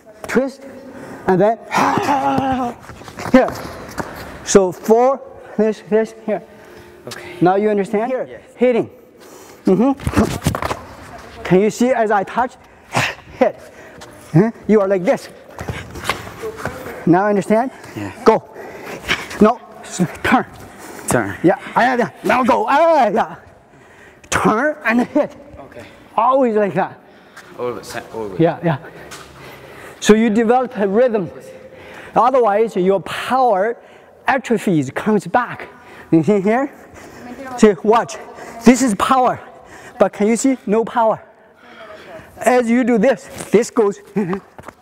twist, and then here. So 4, this, here. Okay. Now you understand? Here, yes. Hitting. Can you see as I touch, hit? You are like this. Now understand? Yeah. Go. No, turn. Turn. Yeah. Now go. Yeah. Turn and hit. Okay. Always like that. Always. Yeah. So you develop a rhythm. Otherwise, your power atrophies, comes back. You see here? See, watch. This is power. But can you see? No power. As you do this, this goes